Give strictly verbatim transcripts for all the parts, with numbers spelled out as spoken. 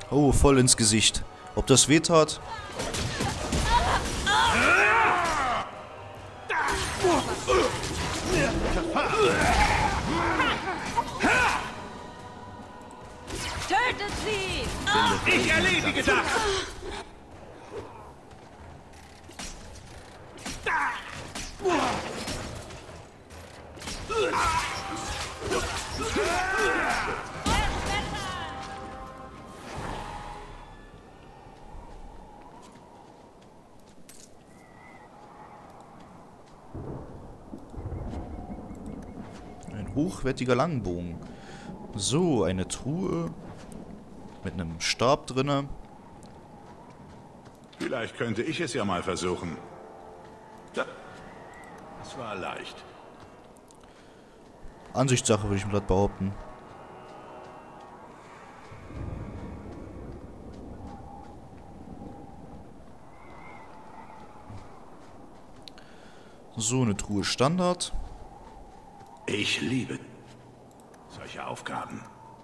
Oh, voll ins Gesicht. Ob das weh tat? Tötet sie! Ich erledige das! Ein hochwertiger Langbogen. So, eine Truhe mit einem Stab drinne. Vielleicht könnte ich es ja mal versuchen. Das war leicht. Ansichtssache, würde ich mir gerade behaupten. So, eine Truhe Standard. Ich liebe solche Aufgaben.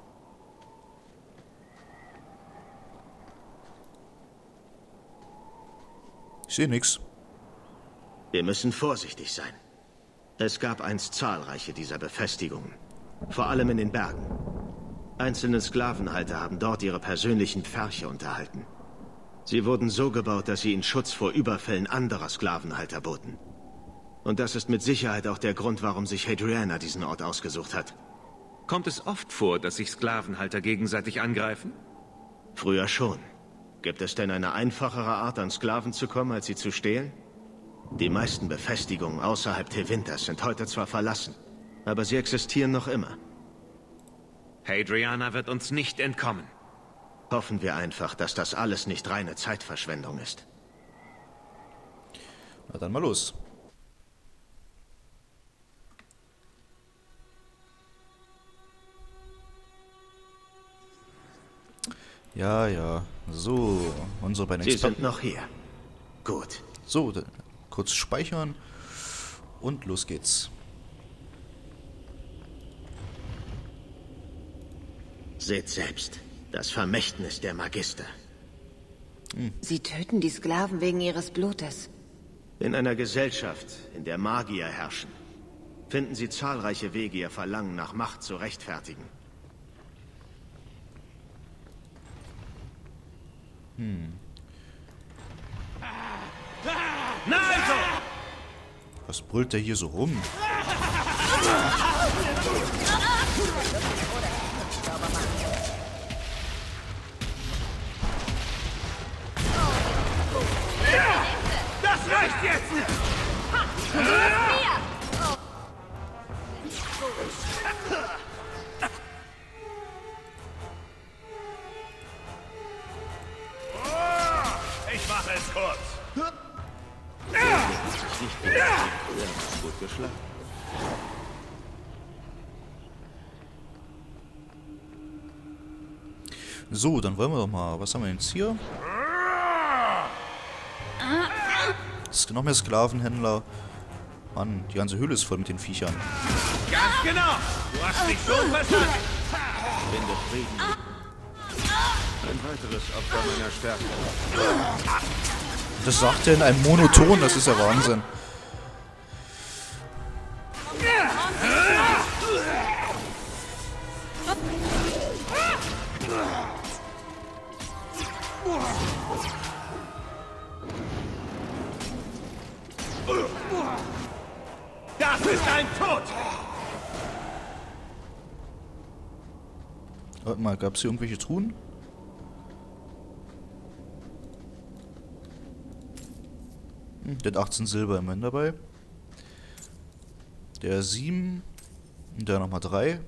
Ich sehe nichts. Wir müssen vorsichtig sein. Es gab einst zahlreiche dieser Befestigungen. Vor allem in den Bergen. Einzelne Sklavenhalter haben dort ihre persönlichen Pferche unterhalten. Sie wurden so gebaut, dass sie ihnen Schutz vor Überfällen anderer Sklavenhalter boten. Und das ist mit Sicherheit auch der Grund, warum sich Hadriana diesen Ort ausgesucht hat. Kommt es oft vor, dass sich Sklavenhalter gegenseitig angreifen? Früher schon. Gibt es denn eine einfachere Art, an Sklaven zu kommen, als sie zu stehlen? Die meisten Befestigungen außerhalb Tewinters sind heute zwar verlassen, aber sie existieren noch immer. Hadriana wird uns nicht entkommen. Hoffen wir einfach, dass das alles nicht reine Zeitverschwendung ist. Na dann mal los. Ja, ja. So, unsere beiden Sie Experten. sind noch hier. Gut. So, dann kurz speichern und los geht's. Seht selbst. Das Vermächtnis der Magister. Sie töten die Sklaven wegen ihres Blutes. In einer Gesellschaft, in der Magier herrschen, finden sie zahlreiche Wege, ihr Verlangen nach Macht zu rechtfertigen. Hm. Na also! Was brüllt der hier so rum? Das reicht jetzt! Ich mache es kurz. Gut geschlagen. So, dann wollen wir doch mal. Was haben wir jetzt hier? Es gibt noch mehr Sklavenhändler. Mann, die ganze Höhle ist voll mit den Viechern. Ganz genau. Du hast mich schon verstanden. Finde Frieden. Ein weiteres Opfer meiner Stärke. Das sagt er in einem Monoton, das ist ja Wahnsinn. Das ist ein Tod. Warte mal, gab es hier irgendwelche Truhen? Hm, der hat achtzehn Silber immerhin dabei. Der sieben. Und der nochmal drei.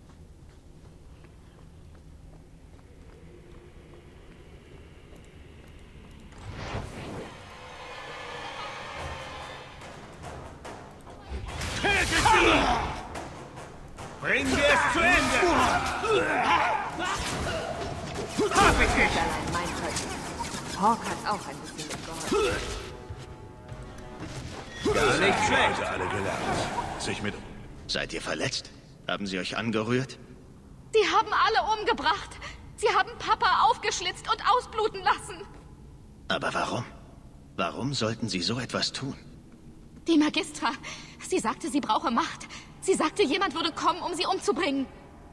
Bringen wir es zu Ende. Hab ich dich. Allein mein Zeug. Hawk hat auch ein bisschen mitgeholfen. Gar nicht schlecht. Alle gelernt. Sich mit... Seid ihr verletzt? Haben sie euch angerührt? Sie haben alle umgebracht. Sie haben Papa aufgeschlitzt und ausbluten lassen. Aber warum? Warum sollten Sie so etwas tun? Die Magistra, sie sagte, sie brauche Macht. Sie sagte, jemand würde kommen, um sie umzubringen.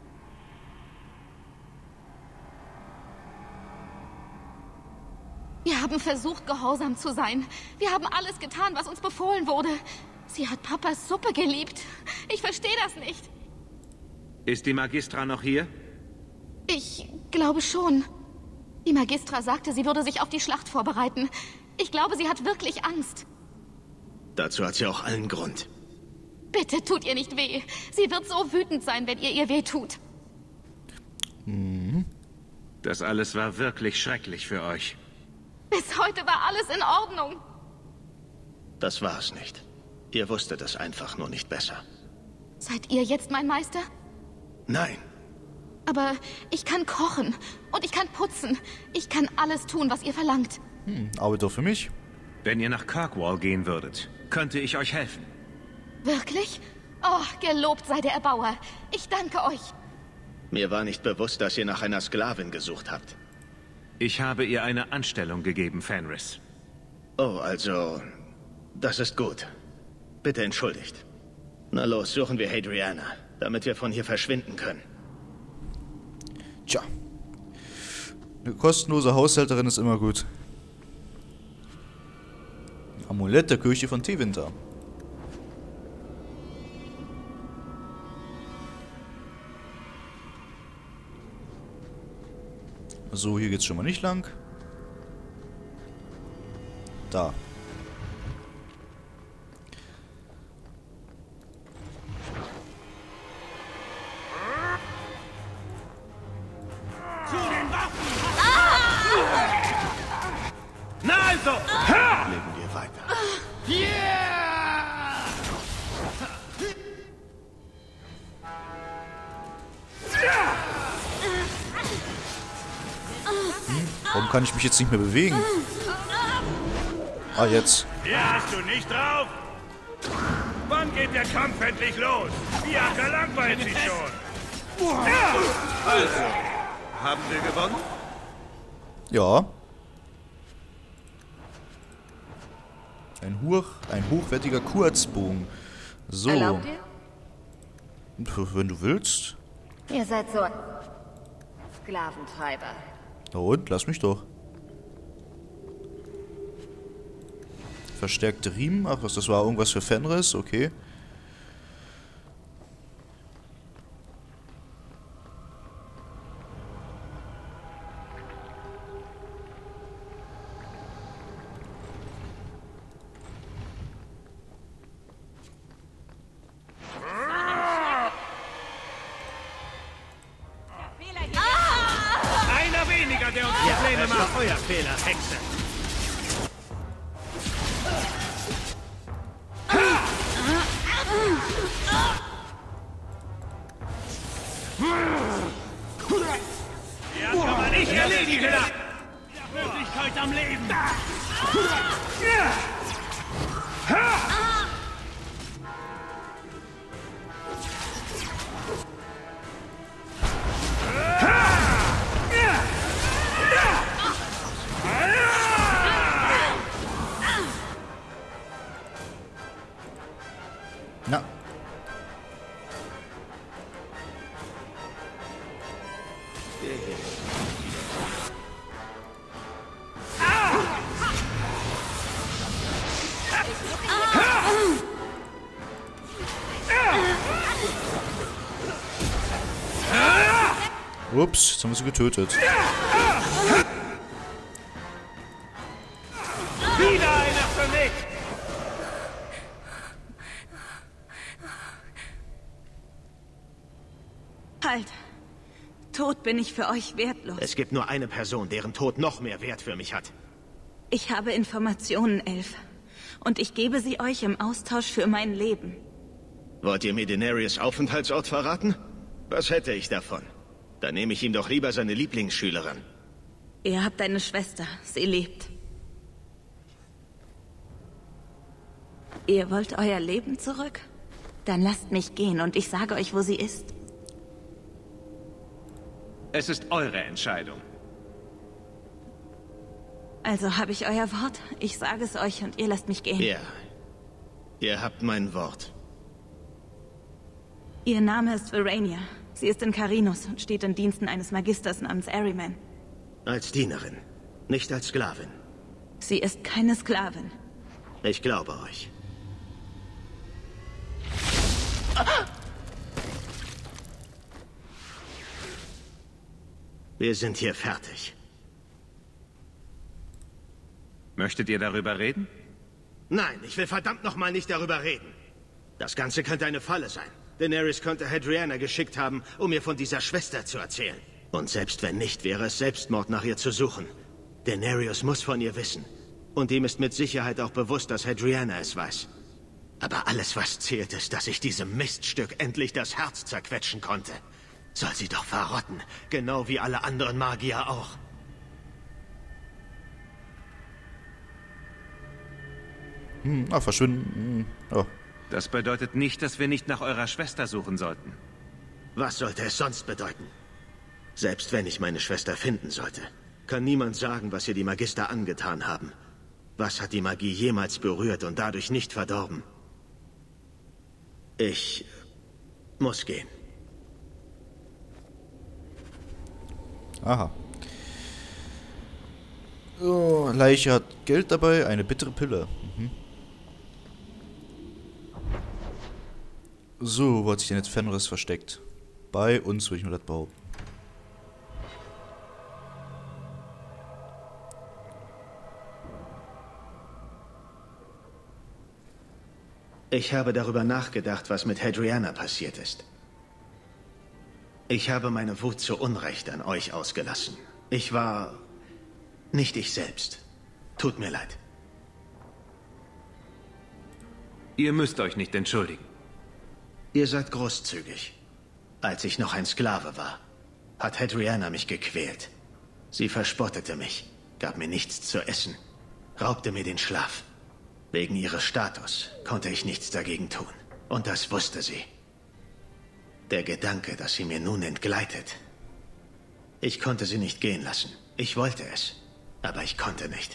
Wir haben versucht, gehorsam zu sein. Wir haben alles getan, was uns befohlen wurde. Sie hat Papas Suppe geliebt. Ich verstehe das nicht. Ist die Magistra noch hier? Ich glaube schon. Die Magistra sagte, sie würde sich auf die Schlacht vorbereiten. Ich glaube, sie hat wirklich Angst. Dazu hat sie auch allen Grund. Bitte tut ihr nicht weh. Sie wird so wütend sein, wenn ihr ihr weh tut. Mhm. Das alles war wirklich schrecklich für euch. Bis heute war alles in Ordnung. Das war es nicht. Ihr wusstet es einfach nur nicht besser. Seid ihr jetzt mein Meister? Nein. Aber ich kann kochen und ich kann putzen. Ich kann alles tun, was ihr verlangt. Hm, aber doch für mich. Wenn ihr nach Kirkwall gehen würdet, könnte ich euch helfen. Wirklich? Oh, gelobt sei der Erbauer. Ich danke euch. Mir war nicht bewusst, dass ihr nach einer Sklavin gesucht habt. Ich habe ihr eine Anstellung gegeben, Fenris. Oh, also... Das ist gut. Bitte entschuldigt. Na los, suchen wir Hadriana, damit wir von hier verschwinden können. Tja. Eine kostenlose Haushälterin ist immer gut. Amulett der Kirche von Tevinter. So, hier geht's schon mal nicht lang. Da. Zu den Waffen! Ah! Na also! Ha! Leben wir weiter. Yeah! Hm, warum kann ich mich jetzt nicht mehr bewegen? Ah, jetzt. Hier hast du nicht drauf! Wann geht der Kampf endlich los? Die Acker langweilt sich schon! Also, haben wir gewonnen? Ja. Ein, hoch, ein hochwertiger Kurzbogen. So. Erlaubt ihr? Wenn du willst. Ihr seid so Sklaventreiber. Na und? Lass mich doch. Verstärkte Riemen. Ach, was, das war irgendwas für Fenris. Okay. Einer weniger, der uns Probleme Das macht! war euer Fehler, Hexe. Ja, kann man nicht erledigen! Die Möglichkeit am Leben! Na. Ups, jetzt haben wir sie getötet. Wieder einer für mich! Halt! Tod bin ich für euch wertlos. Es gibt nur eine Person, deren Tod noch mehr Wert für mich hat. Ich habe Informationen, Elf. Und ich gebe sie euch im Austausch für mein Leben. Wollt ihr mir Daenerys Aufenthaltsort verraten? Was hätte ich davon? Dann nehme ich ihm doch lieber seine Lieblingsschülerin. Ihr habt eine Schwester. Sie lebt. Ihr wollt euer Leben zurück? Dann lasst mich gehen und ich sage euch, wo sie ist. Es ist eure Entscheidung. Also habe ich euer Wort. Ich sage es euch und ihr lasst mich gehen. Ja. Ihr habt mein Wort. Ihr Name ist Verania. Sie ist in Carinus und steht in Diensten eines Magisters namens Ahriman. Als Dienerin, nicht als Sklavin. Sie ist keine Sklavin. Ich glaube euch. Wir sind hier fertig. Möchtet ihr darüber reden? Nein, ich will verdammt nochmal nicht darüber reden. Das Ganze könnte eine Falle sein. Daenerys könnte Hadriana geschickt haben, um mir von dieser Schwester zu erzählen. Und selbst wenn nicht, wäre es Selbstmord, nach ihr zu suchen. Daenerys muss von ihr wissen. Und ihm ist mit Sicherheit auch bewusst, dass Hadriana es weiß. Aber alles, was zählt, ist, dass ich diesem Miststück endlich das Herz zerquetschen konnte. Soll sie doch verrotten, genau wie alle anderen Magier auch. Hm, ah, verschwinden. Hm, oh. Das bedeutet nicht, dass wir nicht nach eurer Schwester suchen sollten. Was sollte es sonst bedeuten? Selbst wenn ich meine Schwester finden sollte, kann niemand sagen, was ihr die Magister angetan haben. Was hat die Magie jemals berührt und dadurch nicht verdorben? Ich muss gehen. Aha. Oh, Leiche hat Geld dabei, eine bittere Pille. Mhm. So, wo hat sich denn jetzt Fenris versteckt? Bei uns, würde ich nur das behaupten. Ich habe darüber nachgedacht, was mit Hadriana passiert ist. Ich habe meine Wut zu Unrecht an euch ausgelassen. Ich war nicht ich selbst. Tut mir leid. Ihr müsst euch nicht entschuldigen. Ihr seid großzügig. Als ich noch ein Sklave war, hat Hadriana mich gequält. Sie verspottete mich, gab mir nichts zu essen, raubte mir den Schlaf. Wegen ihres Status konnte ich nichts dagegen tun. Und das wusste sie. Der Gedanke, dass sie mir nun entgleitet. Ich konnte sie nicht gehen lassen. Ich wollte es, aber ich konnte nicht.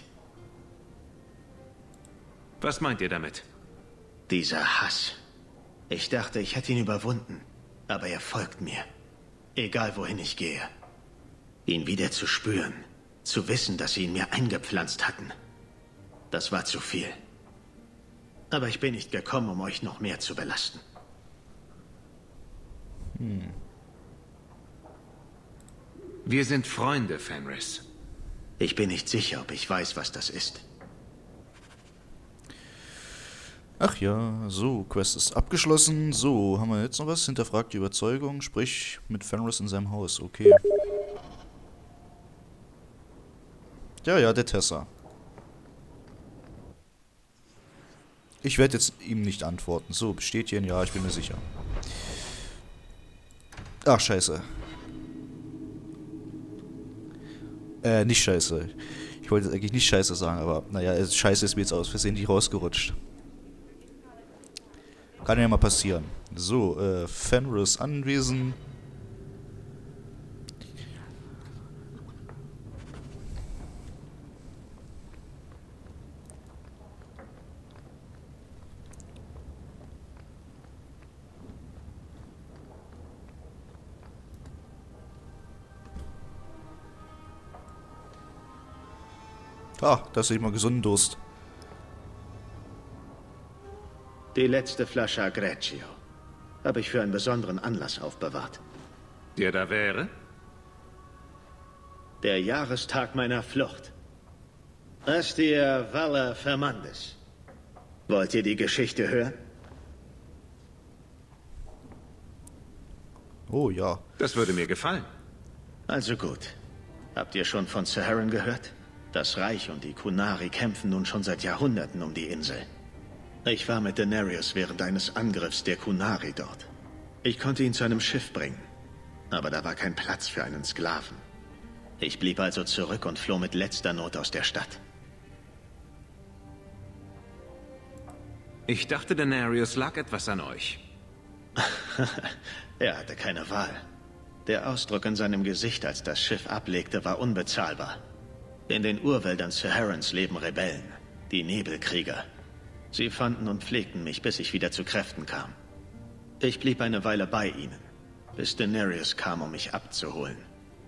Was meint ihr damit? Dieser Hass. Ich dachte, ich hätte ihn überwunden, aber er folgt mir. Egal wohin ich gehe. Ihn wieder zu spüren, zu wissen, dass sie ihn mir eingepflanzt hatten. Das war zu viel. Aber ich bin nicht gekommen, um euch noch mehr zu belasten. Hm. Wir sind Freunde, Fenris. Ich bin nicht sicher, ob ich weiß, was das ist. Ach ja, so, Quest ist abgeschlossen. So, haben wir jetzt noch was? Hinterfragt die Überzeugung, sprich mit Fenris in seinem Haus. Okay. Ja, ja, der Tessa. Ich werde jetzt ihm nicht antworten. So, bestätigen, ja, ich bin mir sicher. Ach, scheiße. Äh, nicht scheiße. Ich wollte jetzt eigentlich nicht scheiße sagen, aber naja, scheiße ist mir jetzt aus Versehen nicht rausgerutscht. Kann ja mal passieren. So, äh, Fenris Anwesen. Ah, das ist mal gesunden Durst. Die letzte Flasche Agreccio habe ich für einen besonderen Anlass aufbewahrt. Der da wäre? Der Jahrestag meiner Flucht. Astia Vala Fermandes. Wollt ihr die Geschichte hören? Oh ja. Das würde mir gefallen. Also gut. Habt ihr schon von Saharan gehört? Das Reich und die Kunari kämpfen nun schon seit Jahrhunderten um die Insel. Ich war mit Daenerys während eines Angriffs der Kunari dort. Ich konnte ihn zu einem Schiff bringen, aber da war kein Platz für einen Sklaven. Ich blieb also zurück und floh mit letzter Not aus der Stadt. Ich dachte, Daenerys lag etwas an euch. Er hatte keine Wahl. Der Ausdruck in seinem Gesicht, als das Schiff ablegte, war unbezahlbar. In den Urwäldern Saharans leben Rebellen, die Nebelkrieger. Sie fanden und pflegten mich, bis ich wieder zu Kräften kam. Ich blieb eine Weile bei ihnen, bis Daenerys kam, um mich abzuholen.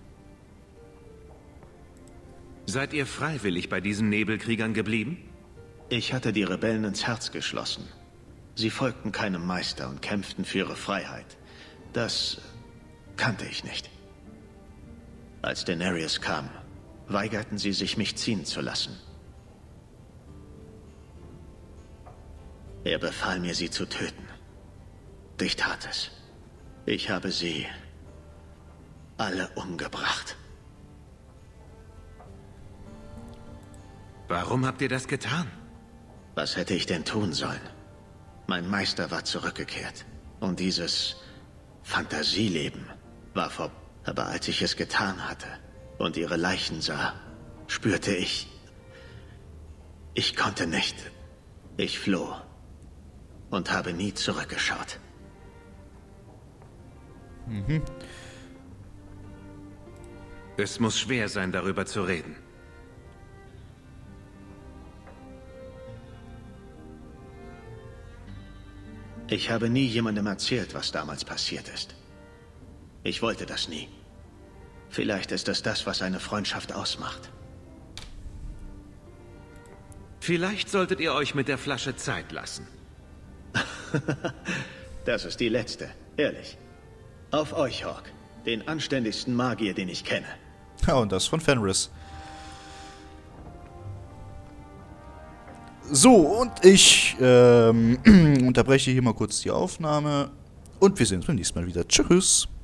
Seid ihr freiwillig bei diesen Nebelkriegern geblieben? Ich hatte die Rebellen ins Herz geschlossen. Sie folgten keinem Meister und kämpften für ihre Freiheit. Das kannte ich nicht. Als Daenerys kam, weigerten sie sich, mich ziehen zu lassen. Er befahl mir, sie zu töten. Ich tat es. Ich habe sie alle umgebracht. Warum habt ihr das getan? Was hätte ich denn tun sollen? Mein Meister war zurückgekehrt. Und dieses Fantasieleben war vorbei. Aber als ich es getan hatte und ihre Leichen sah, spürte ich, ich konnte nicht. Ich floh und habe nie zurückgeschaut. Mhm. Es muss schwer sein, darüber zu reden. Ich habe nie jemandem erzählt, was damals passiert ist. Ich wollte das nie. Vielleicht ist es das, was eine Freundschaft ausmacht. Vielleicht solltet ihr euch mit der Flasche Zeit lassen. Das ist die letzte, ehrlich. Auf euch, Hawk. Den anständigsten Magier, den ich kenne. Ja, und das von Fenris. So, und ich ähm, unterbreche hier mal kurz die Aufnahme. Und wir sehen uns beim nächsten Mal wieder. Tschüss.